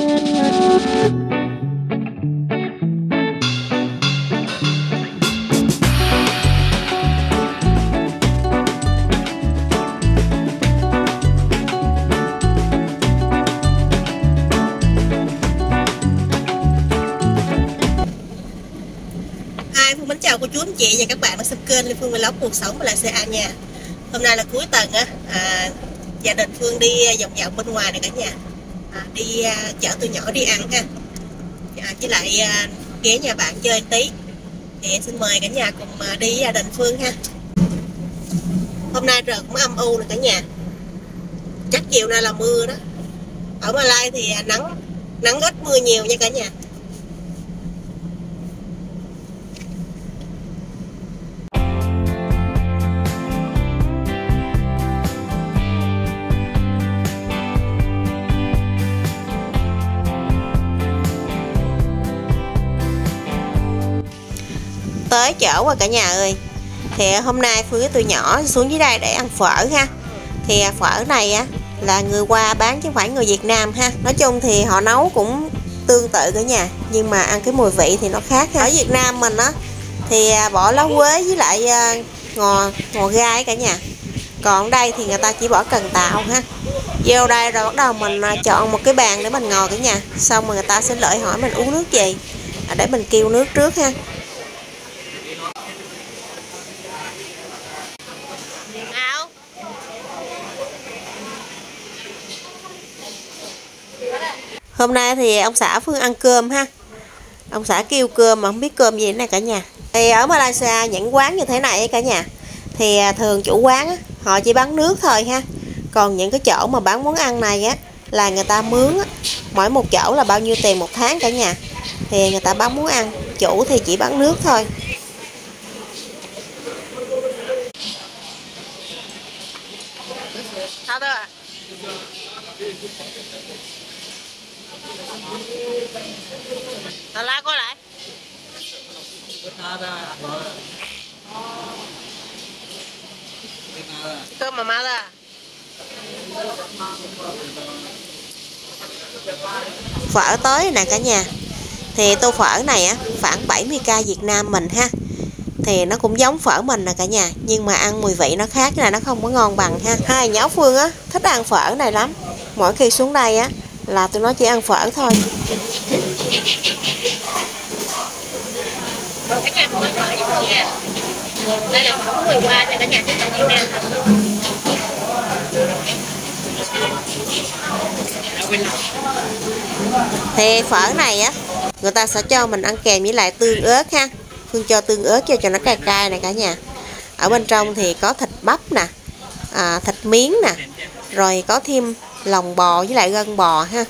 Mến chào cô chú anh chị và các bạn đang xem kênh Lê Phương Vlog cuộc sống Malaysia nha. Hôm nay là cuối tuần á, gia đình Phương đi vòng vòng bên ngoài này cả nhà, đi chở tụi nhỏ đi ăn ha, với lại ghé nhà bạn chơi tí. Thì em xin mời cả nhà cùng đi với gia đình Phương ha. Hôm nay trời cũng âm u rồi cả nhà, chắc chiều nay là mưa đó. Ở Malai thì nắng ít mưa nhiều nha cả nhà. Tới chỗ rồi cả nhà ơi. Thì hôm nay Phương với tụi nhỏ xuống dưới đây để ăn phở ha. Thì phở này á là người qua bán chứ không phải người Việt Nam ha. Nói chung thì họ nấu cũng tương tự cả nhà, nhưng mà ăn cái mùi vị thì nó khác ha. Ở Việt Nam mình á thì bỏ lá quế với lại ngò gai cả nhà. Còn ở đây thì người ta chỉ bỏ cần tàu ha. Vô đây rồi bắt đầu mình chọn một cái bàn để mình ngồi cả nhà. Xong rồi người ta sẽ lợi hỏi mình uống nước gì, để mình kêu nước trước ha. Hôm nay thì ông xã Phương ăn cơm ha. Ông xã kêu cơm mà không biết cơm gì này cả nhà. Thì ở Malaysia những quán như thế này cả nhà, thì thường chủ quán á, họ chỉ bán nước thôi ha. Còn những cái chỗ mà bán món ăn này á là người ta mướn á. Mỗi một chỗ là bao nhiêu tiền một tháng cả nhà. Thì người ta bán món ăn, chủ thì chỉ bán nước thôi. Sao thôi à? La coi lại. Cơm mà ma ra. Phở tới nè cả nhà. Thì tô phở này á khoảng 70k Việt Nam mình ha. Thì nó cũng giống phở mình nè cả nhà, nhưng mà ăn mùi vị nó khác là nó không có ngon bằng ha. Hai nhỏ Phương á thích ăn phở này lắm. Mỗi khi xuống đây á là tụi nó chỉ ăn phở thôi. Cả nhà cũng ăn phở với Phương nha. Đây là phở người qua cho cả nhà chứ không Việt Nam. Thì phở này á người ta sẽ cho mình ăn kèm với lại tương ớt ha. Phương cho tương ớt cho nó cay cay này cả nhà. Ở bên trong thì có thịt bắp nè, thịt miếng nè, rồi có thêm lòng bò với lại gân bò ha.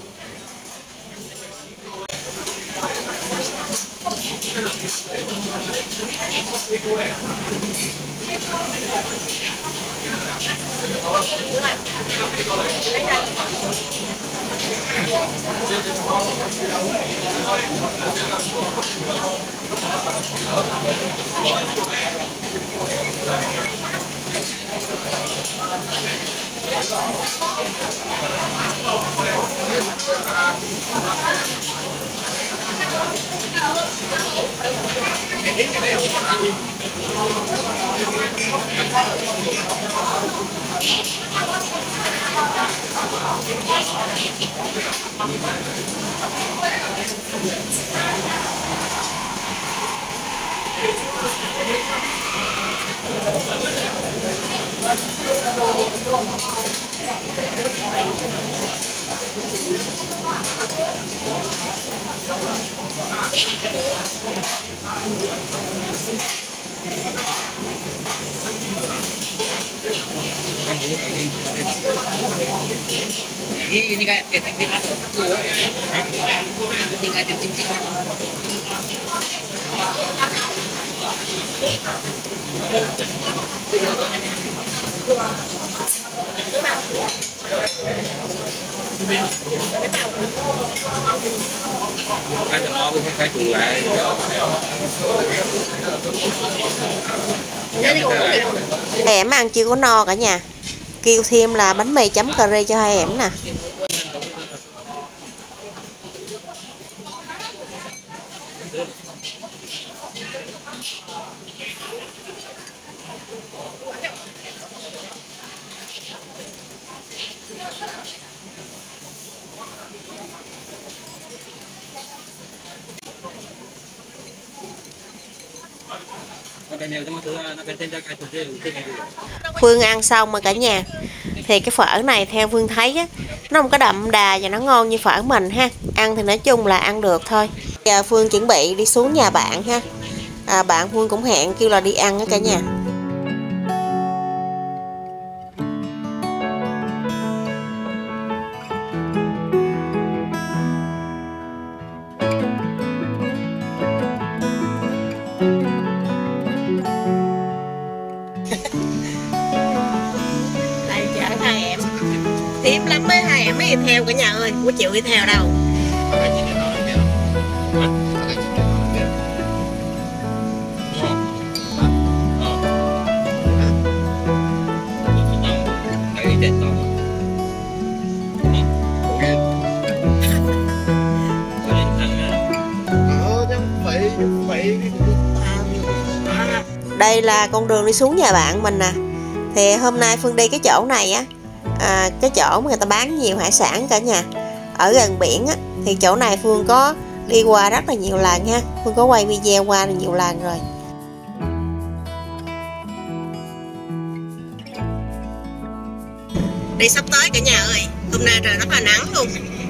Ini kayak ketik aku. Tinggal cincin. Cái nó cũng phải cùng lại. Em ăn chưa có no cả nhà. Kêu thêm là bánh mì chấm cà ri cho hai em nè. Phương ăn xong mà cả nhà. Thì cái phở này theo Phương thấy á, nó không có đậm đà và nó ngon như phở mình ha. Ăn thì nói chung là ăn được thôi. Giờ Phương chuẩn bị đi xuống nhà bạn ha. Bạn Phương cũng hẹn kêu là đi ăn á cả nhà. Đây chở hai em. Thiếp lắm mấy hai em mới đi theo cả nhà ơi. Không có chịu đi theo đâu. Đây là con đường đi xuống nhà bạn mình nè. Thì hôm nay Phương đi cái chỗ này á, cái chỗ mà người ta bán nhiều hải sản cả nhà, ở gần biển á. Thì chỗ này Phương có đi qua rất là nhiều lần ha. Phương có quay video qua nhiều lần rồi. Đi sắp tới cả nhà ơi. Hôm nay trời rất là nắng luôn.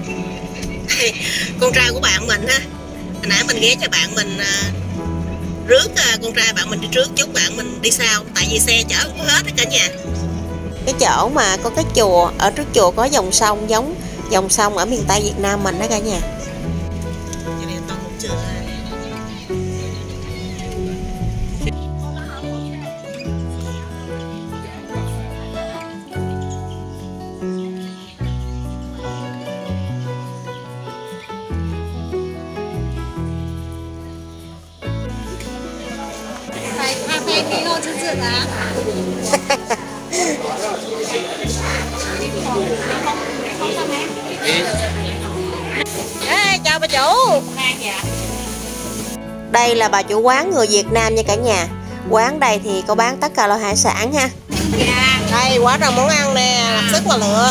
Con trai của bạn mình ha, hồi nãy mình ghé cho bạn mình rước con trai bạn mình đi trước, chút bạn mình đi sau, tại vì xe chở không hết cả nhà. Cái chỗ mà có cái chùa, ở trước chùa có dòng sông giống dòng sông ở miền Tây Việt Nam mình đó cả nhà. Chào bà chủ. Đây là bà chủ quán người Việt Nam nha cả nhà. Quán đây thì có bán tất cả loại hải sản ha. Đây quá trời món ăn nè, lập sức mà lựa.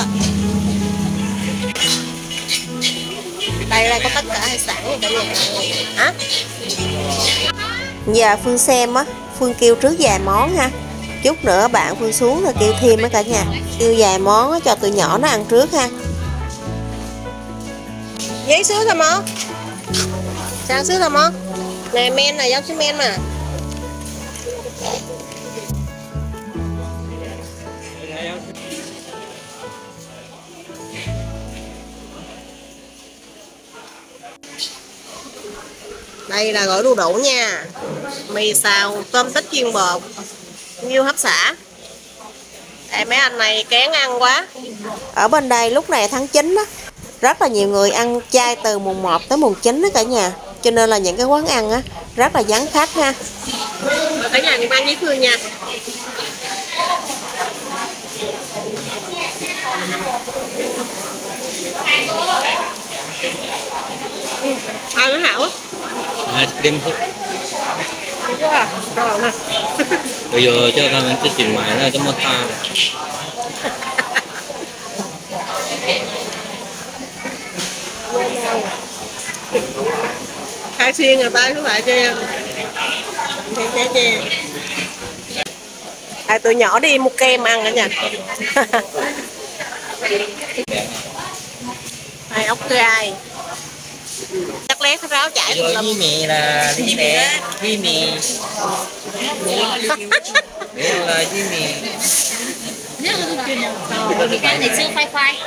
Đây có tất cả hải sản nha cả nhà. Hả? Giờ Phương xem á, Phương kêu trước vài món ha. Chút nữa bạn Phương xuống rồi kêu thêm á cả nhà. Kêu vài món cho tụi nhỏ nó ăn trước ha. Giấy xứ thôi mó. Sang xứ thôi mó. Này men này, giống xứ men mà. Đây là gỏi đu đủ nha. Mì xào, tôm tích chiên bột, nhiêu hấp xả. Đây mấy anh này kén ăn quá. Ở bên đây lúc này tháng 9 á, rất là nhiều người ăn chay từ mùng 1 tới mùng 9 đó cả nhà. Cho nên là những cái quán ăn á rất là vắng khách ha. Cả nhà cùng ăn với Phương nha. Ăn nó hảo á. Đêm thôi. Bây giờ cho ta mình sẽ chuyển máy ra cho một ta. Khai xiên người ta cũng lại cho tụi nhỏ đi mua kem ăn cả nhà. Đây ốc gai, chắc lét ráo chảy Rồi với mì là gì nè, với mì. Đây là với mì. Cái này siêu khoai khoai.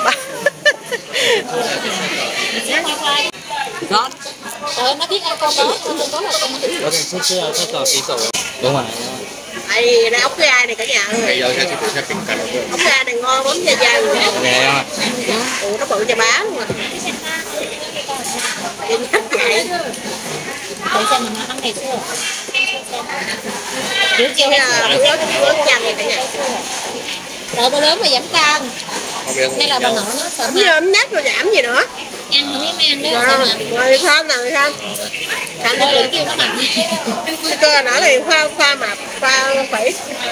Ngon. Nó biết ăn con đó, con đó là con đó. Có thể xuất sữa cho tỏ tí sổ. Đúng rồi. Đây là ốc gai này cả nhà ơi. Bây giờ sẽ thử bình cả luôn. Ốc gai này ngon lắm nha cha. Nè không ạ? Nó bự cho bá luôn rồi. Đi thích vậy. Để xem mình ăn ngày xưa. Rửa chiều hay là bữa chanh này cả nhà. Đợi bà lớn mà giảm cân. Hay là bà nội nó sợ mà. Ấm nhắc rồi giảm gì nữa. Ăn không biết mấy ăn đó. Rồi Khanh nè Khanh. Khanh nó lớn kêu nó mập. Cái cơ nó thì pha mập, pha phỉ.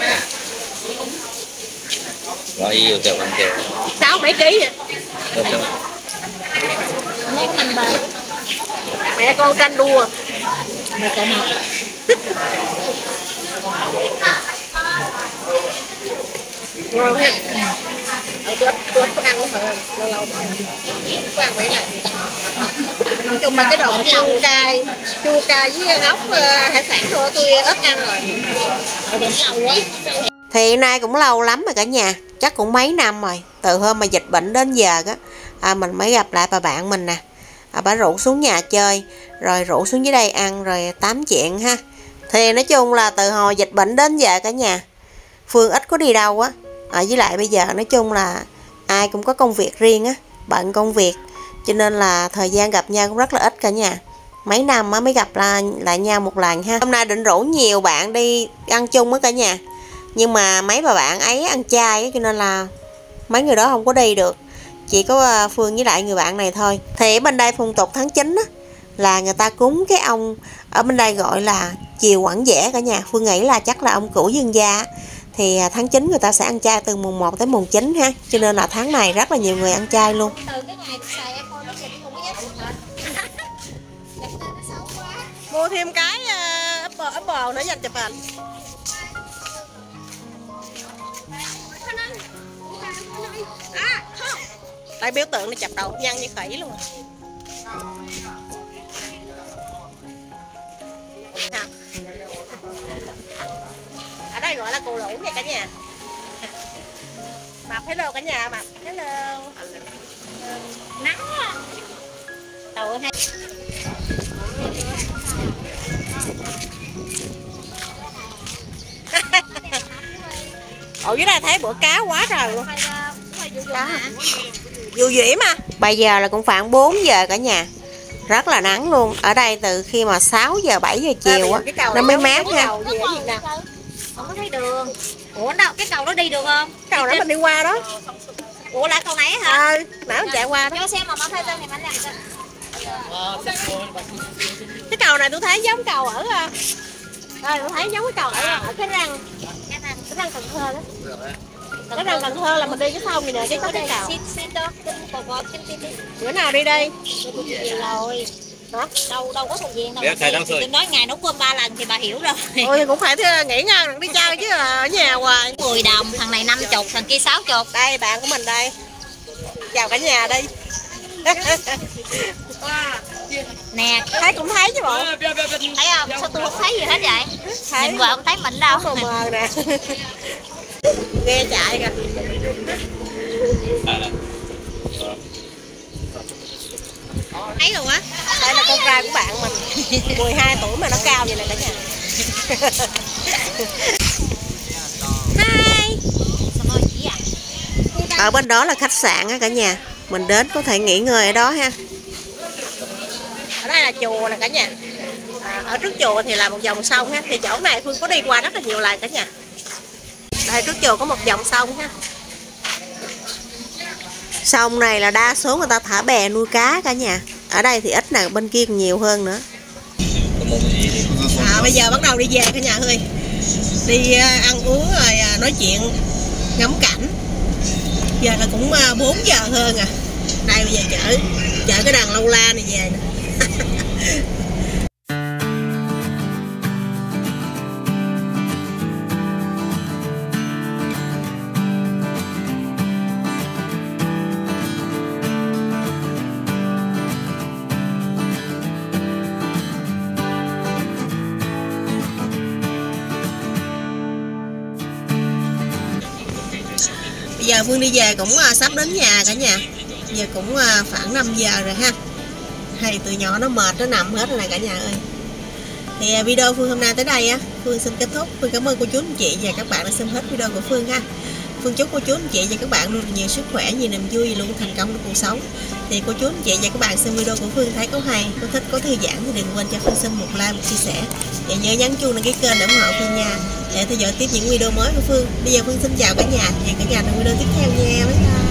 Rồi yêu kiểu bằng kiểu 6-7 kg vậy. Được rồi. Lấy canh bà. Mẹ con canh đua. Mẹ con mập. Ngon ha. Tôi ăn cũng phải lâu lâu có ăn mấy này. Nói chung là cái đồ chua cay với ốc hải sản thôi tôi ít ăn rồi. Thì nay cũng lâu lắm rồi cả nhà, chắc cũng mấy năm rồi, từ hôm mà dịch bệnh đến giờ á, mình mới gặp lại bà bạn mình nè. Bà rủ xuống nhà chơi, rồi rủ xuống dưới đây ăn rồi tám chuyện ha. Thì nói chung là từ hồi dịch bệnh đến giờ cả nhà, Phương ít có đi đâu á. Với lại bây giờ nói chung là ai cũng có công việc riêng á, bận công việc, cho nên là thời gian gặp nhau cũng rất là ít cả nhà. Mấy năm mới gặp lại nhau một lần ha. Hôm nay định rủ nhiều bạn đi ăn chung á cả nhà, nhưng mà mấy bà bạn ấy ăn chay á, cho nên là mấy người đó không có đi được. Chỉ có Phương với lại người bạn này thôi. Thì ở bên đây phong tục tháng 9 á, là người ta cúng cái ông ở bên đây gọi là chiều Quảng Dẻ cả nhà. Phương nghĩ là chắc là ông cửu dương gia. Thì tháng 9 người ta sẽ ăn chay từ mùng 1 tới mùng 9 ha. Cho nên là tháng này rất là nhiều người ăn chay luôn. Mua thêm cái apple nữa dành chụp hình. Đây biểu tượng nó chập đầu nhăn như khỉ luôn. Ở đây gọi là cù lũ nha cả nhà. Mập hello cả nhà, mập hello. Nắng quá. Đầu hay. Ở dưới đây thấy bữa cá quá trời luôn. Cá. Dù dĩ mà. Bây giờ là cũng khoảng 4 giờ cả nhà. Rất là nắng luôn. Ở đây từ khi mà 6 giờ 7 giờ chiều á, nó mới mát ha. Không có thấy đường. Ủa đâu, cái cầu đó đi được không? Cầu đó mình đi qua đó. Ủa là cầu này hả? Nãy mình chạy qua đó. Cho xem mà thay tên thì mình làm sao? Cái cầu này tôi thấy giống cầu ở tôi thấy giống cái cầu ở cái răng Cần Thơ đó. Cái răng Cần Thơ là mình đi cái sông này nè, cái có cái cầu. Bữa nào đi đây? Rồi. Hả? Đâu có thời gian đâu. Tôi nói ngày nấu cơm 3 lần thì bà hiểu rồi. Ôi thì cũng phải nghỉ ngơi đi chơi chứ ở nhà hoài. 10 đồng, thằng này 50, thằng kia 60. Đây bạn của mình đây. Chào cả nhà đi. Nè, thấy cũng thấy chứ bộ. Thấy không? Sao tôi không thấy gì hết vậy? Nhìn qua không thấy mình đâu. Mờ mờ nè. Nghe chạy kìa. Thấy rồi á. Đây là con trai của bạn mình. 12 tuổi mà nó cao vậy nè cả nhà. Hi. Ở bên đó là khách sạn á cả nhà. Mình đến có thể nghỉ ngơi ở đó ha. Ở đây là chùa nè cả nhà. Ở trước chùa thì là một dòng sông ha. Thì chỗ này Phương có đi qua rất là nhiều lần cả nhà. Đây trước chùa có một dòng sông ha. Sông này là đa số người ta thả bè nuôi cá cả nhà. Ở đây thì ít nè, bên kia còn nhiều hơn nữa. Bây giờ bắt đầu đi về cả nhà ơi. Đi ăn uống rồi nói chuyện ngắm cảnh. Giờ là cũng 4 giờ hơn à. Đây bây giờ chở cái đàn lâu la này về nè. Bây giờ Phương đi về cũng sắp đến nhà cả nhà. Giờ cũng khoảng 5 giờ rồi ha. Hay tụi nhỏ nó mệt nó nằm hết rồi nè cả nhà ơi. Thì video Phương hôm nay tới đây á, Phương xin kết thúc. Phương cảm ơn cô chú anh chị và các bạn đã xem hết video của Phương ha. Phương chúc cô chú anh chị và các bạn luôn nhiều sức khỏe, nhiều niềm vui và luôn thành công trong cuộc sống. Thì cô chú anh chị và các bạn xem video của Phương thấy có hay, có thích, có thư giãn thì đừng quên cho Phương xin một like, một chia sẻ. Và nhớ nhấn chuông đăng ký kênh để ủng hộ Phương nha, để theo dõi tiếp những video mới của Phương. Bây giờ Phương xin chào cả nhà, hẹn cả nhà trong video tiếp theo nha. Bye bye.